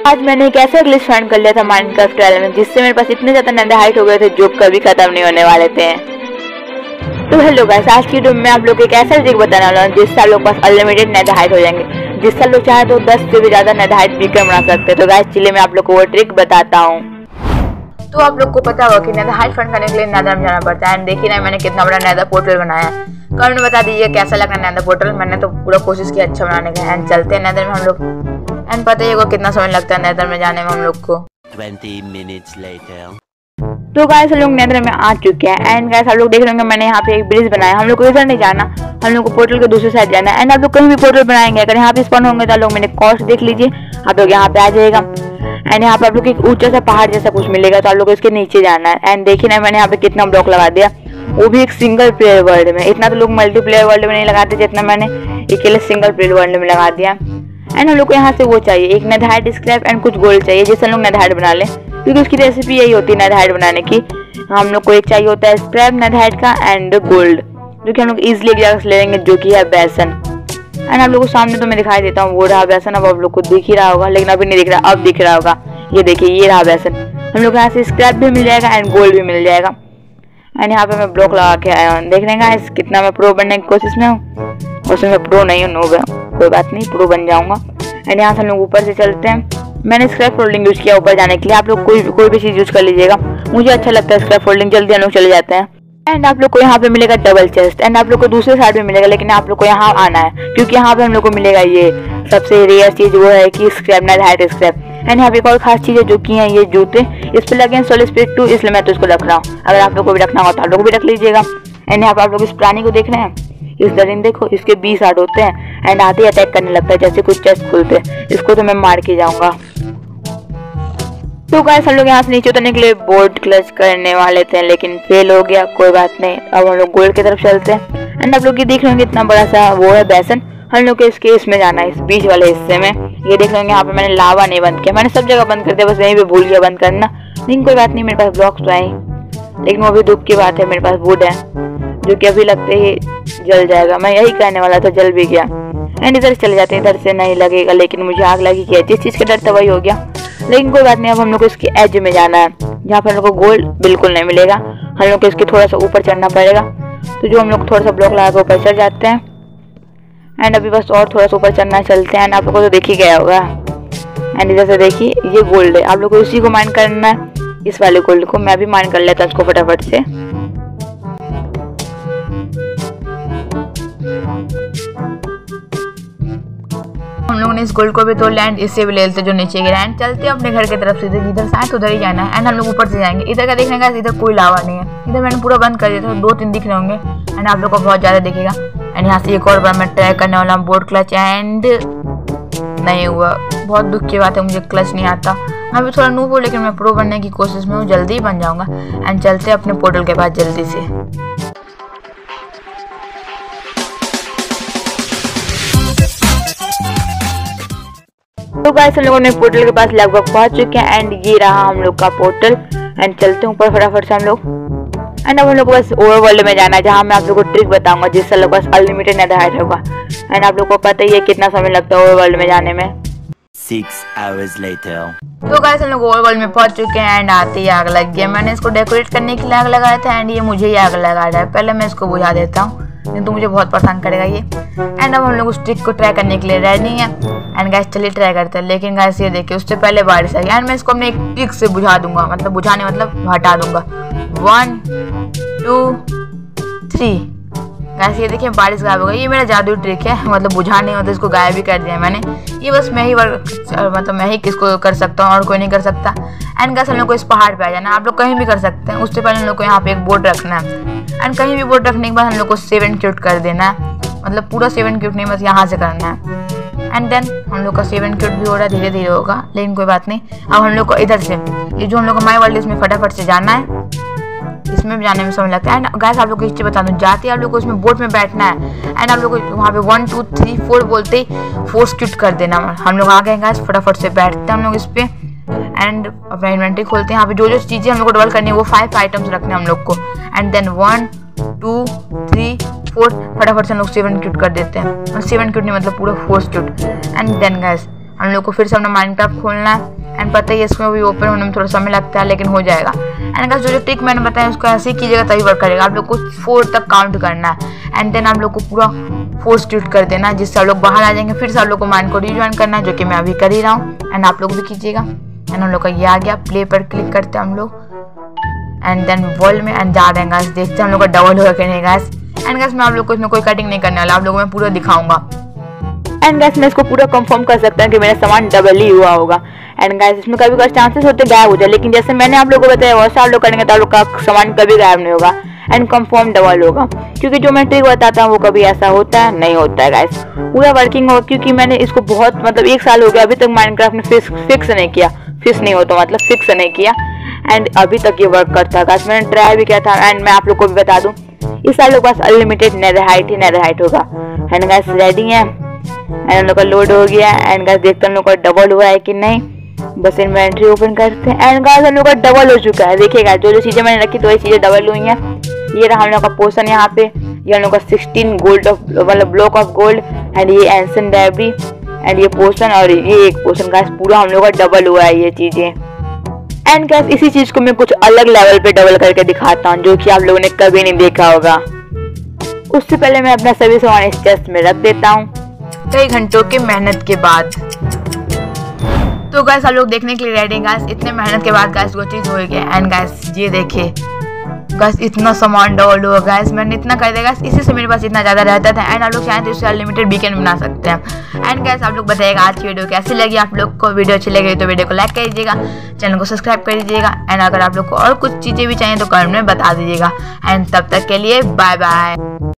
आज मैंने एक ऐसा ग्लिच फाइंड कर लिया था माइनक्राफ्ट ट्रायल में, जिससे मेरे पास इतने ज्यादा नेदर हाइट हो गए थे जो कभी खत्म नहीं होने वाले थे। तो हेलो गाइस, आज की वीडियो में आप लोग को एक ऐसा ट्रिक बताने वाला हूँ जिससे आप लोग पास अनलिमिटेड नेदर हाइट हो जाएंगे, जिससे आप लोग चाहे तो 10 से भी ज्यादा नेदर हाइट बीकर बना सकते हैं। तो गाइस चलिए मैं आप लोग को वो ट्रिक बताता हूँ। तो आप लोग को पता होगा कि नेदर हाइट फाइंड करने के लिए नेदर में जाना पड़ता है। देखिए ना मैंने कितना बड़ा नेदर पोर्टल बनाया है। कमेंट में बता दीजिए कैसा लगा नेदर पोर्टल। मैंने तो पूरा कोशिश की अच्छा बनाने का। एंड चलते हैं नेदर में हम लोग। एंड पता ही होगा कितना समय लगता है नेदर में जाने में हम लोग को। 20 minutes later. तो गाइस हम लोग नेदर में आ चुके हैं। एंड गाइस आप लोग देख रहे होंगे मैंने यहाँ पे एक ब्रिज बनाया। हम लोग को इधर नहीं जाना, हम लोग को पोर्टल के दूसरी साइड जाना है। एंड आप लोग कहीं भी पोर्टल बनाएंगे, अगर यहाँ पे स्पॉन होंगे तो आप लोग मैंने कॉस्ट देख लीजिए, आप लोग यहाँ पे आ जाएगा। एंड यहाँ पे आप लोग एक ऊंचा सा पहाड़ जैसा कुछ मिलेगा, तो आप लोग इसके नीचे जाना है। एंड देखिए ना मैंने यहाँ पे कितना ब्लॉक लगा दिया, वो भी एक सिंगल प्लेयर वर्ल्ड में। इतना तो लोग मल्टीप्लेयर वर्ल्ड में नहीं लगाते जितना मैंने अकेले सिंगल प्लेयर वर्ल्ड में लगा दिया। एंड हम लोग को यहाँ से वो चाहिए, एक नेदर हाइट स्क्रैप एंड कुछ गोल्ड चाहिए, जिससे हम लोग नेदर हाइट बना लें, क्योंकि उसकी रेसिपी यही होती है नेदर हाइट बनाने की। हम लोग को एक चाहिए होता है स्क्रैप नेदर हाइट का एंड गोल्ड, जो कि हम लोग इजिली एक जगह से ले लेंगे, जो कि है बेसन। एंड आप लोग को सामने तो मैं दिखाई देता हूँ, वो रहा बेसन। अब आप लोग को दिख ही रहा होगा, लेकिन अभी नहीं दिख रहा, अब दिख रहा होगा। ये देखिए ये रहा बेसन। हम लोग यहाँ से स्क्रैप भी मिल जाएगा एंड गोल्ड भी मिल जाएगा। एंड यहाँ पे मैं ब्लॉक लगा के आया हूँ। देख रहे हैं कितना मैं प्रो बनने की कोशिश में हूँ। उसमें मैं प्रो नहीं हूँ, नूब है, कोई बात नहीं, प्रो बन जाऊंगा। एंड यहाँ से हम लोग ऊपर से चलते हैं। मैंने स्क्रैप फोल्डिंग यूज किया ऊपर जाने के लिए। आप लोग कोई भी चीज़ यूज कर लीजिएगा, मुझे अच्छा लगता है स्क्रैप फोल्डिंग, जल्दी हम लोग चले जाते हैं। एंड आप लोग को यहाँ पे मिलेगा डबल चेस्ट। एंड आप लोग को दूसरे साइड में मिलेगा, लेकिन आप लोग को यहाँ आना है, क्योंकि यहाँ पे हम लोग को मिलेगा ये सबसे रेयर चीज़, वो है कि scrap netherite scrap. And यहाँ पे एक और खास चीज़ है जो कि है ये जूते। इस पे लगे सोल स्पिरिट 2, इसलिए मैं तो इसको रख रहा हूँ। अगर आप लोग को भी रखना होगा तो आप लोग भी रख लीजिएगा। एंड यहाँ पे आप लोग इस प्राणी को देख रहे हैं, इस दरिंद देखो, इसके 20 हार्ट होते हैं एंड आते ही अटैक करने लगता है जैसे कुछ चेस्ट खुलते हैं। इसको तो मैं मार के जाऊंगा। तो गाइस हम लोग यहाँ से नीचे उतरने के लिए बोर्ड क्लच करने वाले थे, लेकिन फेल हो गया, कोई बात नहीं। अब हम लोग गोल्ड की तरफ चलते हैं। एंड आप लोग ये देख रहे होंगे इतना बड़ा सा वो है बेसन। हम लोग को इसमें जाना है, इस बीच वाले हिस्से में। ये देख रहे होंगे यहाँ पे मैंने लावा नहीं बंद किया, मैंने सब जगह बंद कर दिया, बस यहीं पे भूल गया बंद करना। लेकिन कोई बात नहीं, मेरे पास ब्लॉक्स तो आए, लेकिन वो भी दुख की बात है, मेरे पास वुड है जो कि अभी लगते ही जल जाएगा। मैं यही कहने वाला था, जल भी गया। एंड इधर चले जाते हैं, इधर से नहीं लगेगा, लेकिन मुझे आग लगी कि जिस चीज़ का डर था वही हो गया। लेकिन कोई बात नहीं, अब हम लोग को इसके एज में जाना है, जहाँ पर हम लोग को गोल्ड बिल्कुल नहीं मिलेगा। हम लोग को इसके थोड़ा सा ऊपर चढ़ना पड़ेगा। तो जो हम लोग थोड़ा सा ब्लॉक लगा के ऊपर चढ़ जाते हैं। एंड अभी बस और थोड़ा सा ऊपर चढ़ना चलते हैं। एंड आप लोग को तो देख ही गया होगा। एंड इधर से देखिए ये गोल्ड है, आप लोग को इसी को माइन करना है, इस वाले गोल्ड को। मैं भी माइन कर लेता हूँ इसको फटाफट से। हम लोगों ने इस गोल्ड को भी तो लैंड इससे भी ले लेते जो नीचे गिरा। एंड चलते हैं अपने घर की तरफ से, जिधर से आए तो उधर ही जाना है। एंड हम लोग ऊपर से जाएंगे। इधर का देखने का इधर कोई लावा नहीं है, इधर मैंने पूरा बंद कर दिया था, 2-3 दिख रहे होंगे। एंड आप लोग को बहुत ज़्यादा दिखेगा। एंड यहाँ से एक और बार मैं ट्राई करने वाला हूँ बोर्ड क्लच, एंड नहीं हुआ। बहुत दुख की बात है, मुझे क्लच नहीं आता। मैं भी थोड़ा नूब हूँ, लेकिन मैं प्रो बनने की कोशिश में हूँ, जल्दी ही बन जाऊँगा। एंड चलते हैं अपने पोर्टल के पास जल्दी से। तो गाइस हम लोगों ने पोर्टल के पास लगभग पहुंच चुके हैं। एंड ये रहा हम लोग का पोर्टल। एंड चलते हैं ऊपर फटाफट से हम लोग। एंड अब हम लोग को बस ओवर वर्ल्ड में जाना है, जहाँ मैं आप लोगों को ट्रिक बताऊंगा जिससे लोग बस अनलिमिटेड नेदर हाइट होगा। एंड आप लोग को पता ही है कितना समय लगता है ओवर वर्ल्ड में जाने में। 6 hours later. तो गाइस हम लोग ओवर वर्ल्ड में पहुंच चुके हैं। एंड आते ही आग लग गया। मैंने इसको डेकोरेट करने के लिए आग लगाया था, एंड ये मुझे ही आग लगा रहा है। पहले मैं इसको बुझा देता हूँ, नहीं तो मुझे बहुत परेशान करेगा ये। एंड अब हम लोग उस ट्रिक को ट्राई करने के लिए रेडी हैं। एंड गाइस चलिए ट्राई करते हैं। लेकिन गाइस ये देखिए, उससे पहले बारिश आ गई। एंड मैं इसको अपने एक ट्रिक से बुझा दूंगा, मतलब बुझाने मतलब हटा दूंगा। 1 2 3। गाइस ये देखिए बारिश गायब हो गई। ये मेरा जादू ट्रिक है, मतलब बुझाने मतलब इसको गायब भी कर दिया मैंने। ये बस मैं ही मतलब मैं ही किसको कर सकता हूँ, और कोई नहीं कर सकता। एंड गाइस हम लोग को इस पहाड़ पे आ जाना है। आप लोग कहीं भी कर सकते हैं, उससे पहले हम लोग को यहाँ पे एक बोर्ड रखना है। एंड कहीं भी बोर्ड रखने के बाद हम लोग को 7 क्यूट कर देना है, मतलब पूरा 7 क्यूट नहीं, बस यहाँ से करना है। एंड देन हम लोग का 7 क्यूट भी हो रहा है, धीरे धीरे होगा, लेकिन कोई बात नहीं। अब हम लोग को इधर से ये जो हम लोग का माई वर्ल्ड इसमें फटाफट से जाना है। इसमें भी जाने में समय लगता है। एंड गाइस आप लोग को एक चीज़ बता दूं, जाते आप लोग को इसमें बोट में बैठना है। एंड आप लोग को वहाँ पे 1 2 3 4 बोलते ही 4 क्यूट कर देना। हम लोग आ गए गाइस, फटाफट से बैठते हैं हम लोग इस पे। एंड अपना इन्वेंटरी खोलते हैं। यहाँ पे जो जो चीज़ें हम लोग को डबल करनी है वो 5 आइटम्स रखने हैं हम लोग को। एंड देन 1 2 3 4 फटाफट से हम लोग 7 क्यूट कर देते हैं। 7 क्यूट नहीं मतलब पूरा 4 क्यूट। एंड देन गाइस हम लोग को फिर से अपना माइनक्राफ्ट खोलना है एंड पता ही है इसमें भी ओपन होने में थोड़ा समय लगता है लेकिन हो जाएगा। एंड गाइस जो ट्रिक मैंने बताया उसको ऐसे ही कीजिएगा तभी वर्क करेगा। आप लोग को 4 तक काउंट करना है एंड देन आप लोग को पूरा फोर्स ट्वीट कर देना है जिससे आप लोग बाहर आ जाएंगे। फिर से आप लोग को माइंड को रिज्वाइन करना है जो कि मैं अभी कर ही रहा हूँ एंड आप लोग भी कीजिएगा। एंड हम लोग का ये आ गया, प्ले पर क्लिक करते हैं हम लोग एंड देन वर्ल्ड में एंड जा रहे हैं गाइस। देखते हैं हम लोग का डबल होगा कि नहीं गाइस। एंड गाइस मैं आप लोग को इसमें कोई कटिंग नहीं करने वाला, आप लोगों को मैं पूरा दिखाऊंगा। एंड गाइस मैं इसको पूरा कंफर्म कर सकता हूँ कि मेरा सामान डबल ही हुआ होगा। एंड गाइस इसमें कभी कभी चांसेस होते गायब हो जाए लेकिन जैसे मैंने आप लोगों को बताया वैसा आप लोग करेंगे तो आप लोग का सामान कभी गायब नहीं होगा एंड कंफर्म डबल होगा। क्योंकि जो मैं ट्रिक बताता हूँ वो कभी ऐसा होता है नहीं होता है गाइस, पूरा वर्किंग होगा। क्योंकि मैंने इसको बहुत मतलब 1 साल हो गया अभी तक माइनक्राफ्ट में फिक्स नहीं किया, फिक्स नहीं होता मतलब फिक्स नहीं किया एंड अभी तक ये वर्क करता है गाइस। मैंने ट्राई भी किया था एंड मैं आप लोग को भी बता दूं इस साल लोग पास अनलिमिटेड नेदरहाइट होगा। एंड गाइस रेडी है एंड हम लोग का लोड हो गया एंड गाइस देखते हैं हम लोग का डबल हुआ है कि नहीं। बस इन्वेंट्री ओपन करते हैं एंड गाइस हम लोग का डबल हो चुका है। देखिएगा जो चीजें मैंने रखी तो वही चीजें डबल हुई हैं। ये रहा हम लोग का पोर्शन यहाँ पे, ये हम लोग का 16 गोल्ड ऑफ मतलब ब्लॉक ऑफ गोल्ड एंड ये एंशिएंट डेब्री एंड ये पोर्शन और ये एक पोर्शन गाइस पूरा हम लोग का डबल हुआ है ये चीजें। एंड गाइस इसी चीज को मैं कुछ अलग लेवल पे डबल करके दिखाता हूँ जो कि आप लोगों ने कभी नहीं देखा होगा। उससे पहले मैं अपना सभी सामान इस चेस्ट में रख देता हूँ कई घंटों की मेहनत के बाद। तो गाइस आप लोग देखने के लिए रेडी गाइस, इतने मेहनत के बाद गाइस वो चीज हो गया। एंड गाइस ये देखिए गाइस इतना सामान डबल हुआ गाइस, मैंने इतना कर दिया गाइस, इसी से मेरे पास इतना ज़्यादा रहता था। एंड आप लोग चाहें तो इससे अनलिमिटेड वीकेंड बना सकते हैं। एंड गाइस आप लोग बताइएगा आज की वीडियो कैसी लगी। आप लोग को वीडियो अच्छी लगी तो वीडियो को लाइक कर दीजिएगा, चैनल को सब्सक्राइब कर दीजिएगा एंड अगर आप लोग को और कुछ चीज़ें भी चाहिए तो कमेंट में बता दीजिएगा। एंड तब तक के लिए बाय बाय।